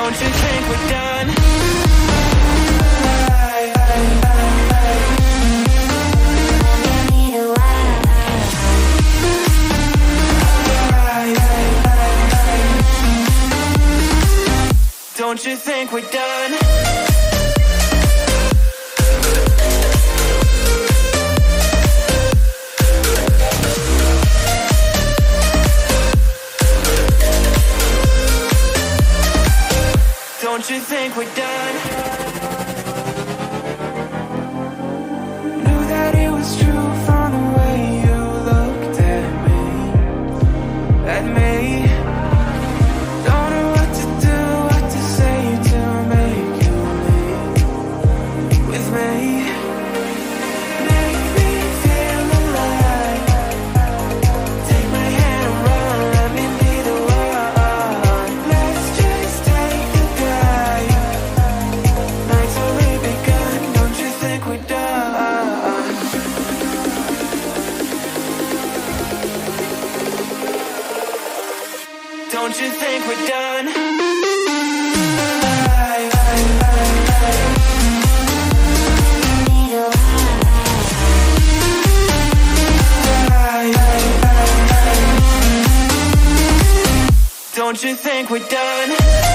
Don't you think we're done? Don't you think we're done? Don't you think we're done? Knew that it was true from the way you looked at me. Don't know what to do, what to say to make you leave with me. Make me feel alive. Take my hand and run, let me be the one. Let's just take a dive. Night's already begun, don't you think we're done? Don't you think we're done? Don't you think we're done?